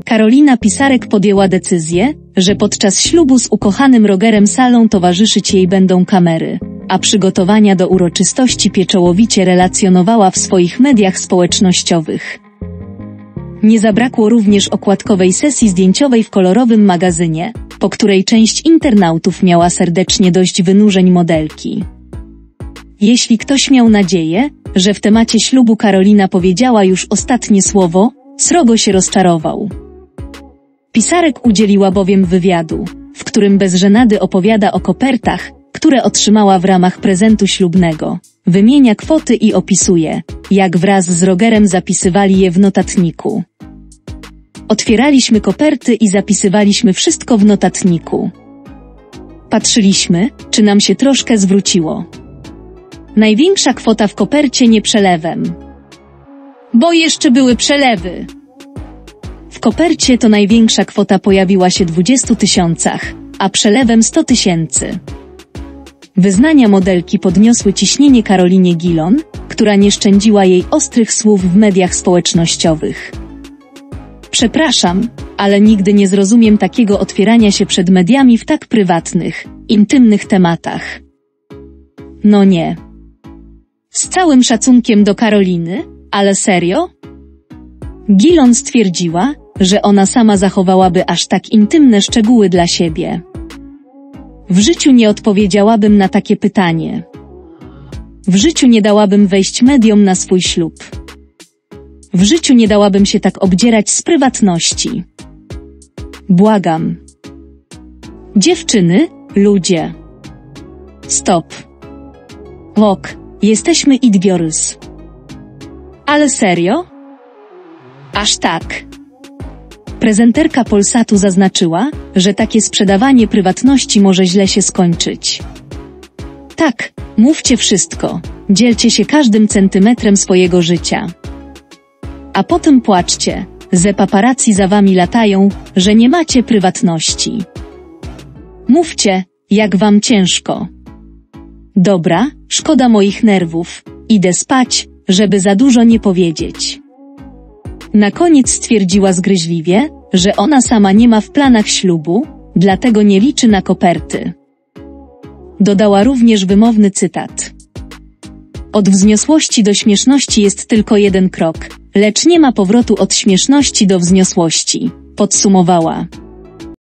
Karolina Pisarek podjęła decyzję, że podczas ślubu z ukochanym Rogerem Salą towarzyszyć jej będą kamery, a przygotowania do uroczystości pieczołowicie relacjonowała w swoich mediach społecznościowych. Nie zabrakło również okładkowej sesji zdjęciowej w kolorowym magazynie, po której część internautów miała serdecznie dość wynurzeń modelki. Jeśli ktoś miał nadzieję, że w temacie ślubu Karolina powiedziała już ostatnie słowo, srogo się rozczarował. Pisarek udzieliła bowiem wywiadu, w którym bez żenady opowiada o kopertach, które otrzymała w ramach prezentu ślubnego, wymienia kwoty i opisuje, jak wraz z Rogerem zapisywali je w notatniku. Otwieraliśmy koperty i zapisywaliśmy wszystko w notatniku. Patrzyliśmy, czy nam się troszkę zwróciło. Największa kwota w kopercie nie przelewem. Bo jeszcze były przelewy. W kopercie to największa kwota pojawiła się 20 000, a przelewem 100 000. Wyznania modelki podniosły ciśnienie Karolinie Gilon, która nie szczędziła jej ostrych słów w mediach społecznościowych. Przepraszam, ale nigdy nie zrozumiem takiego otwierania się przed mediami w tak prywatnych, intymnych tematach. No nie. Z całym szacunkiem do Karoliny, ale serio? Gilon stwierdziła, że ona sama zachowałaby aż tak intymne szczegóły dla siebie. W życiu nie odpowiedziałabym na takie pytanie. W życiu nie dałabym wejść mediom na swój ślub. W życiu nie dałabym się tak obdzierać z prywatności. Błagam. Dziewczyny, ludzie. Stop. Ok, jesteśmy it girls. Ale serio? Aż tak. Prezenterka Polsatu zaznaczyła, że takie sprzedawanie prywatności może źle się skończyć. Tak, mówcie wszystko, dzielcie się każdym centymetrem swojego życia. A potem płaczcie, że paparazzi za wami latają, że nie macie prywatności. Mówcie, jak wam ciężko. Dobra, szkoda moich nerwów, idę spać, żeby za dużo nie powiedzieć. Na koniec stwierdziła zgryźliwie, że ona sama nie ma w planach ślubu, dlatego nie liczy na koperty. Dodała również wymowny cytat. Od wzniosłości do śmieszności jest tylko jeden krok, lecz nie ma powrotu od śmieszności do wzniosłości, podsumowała.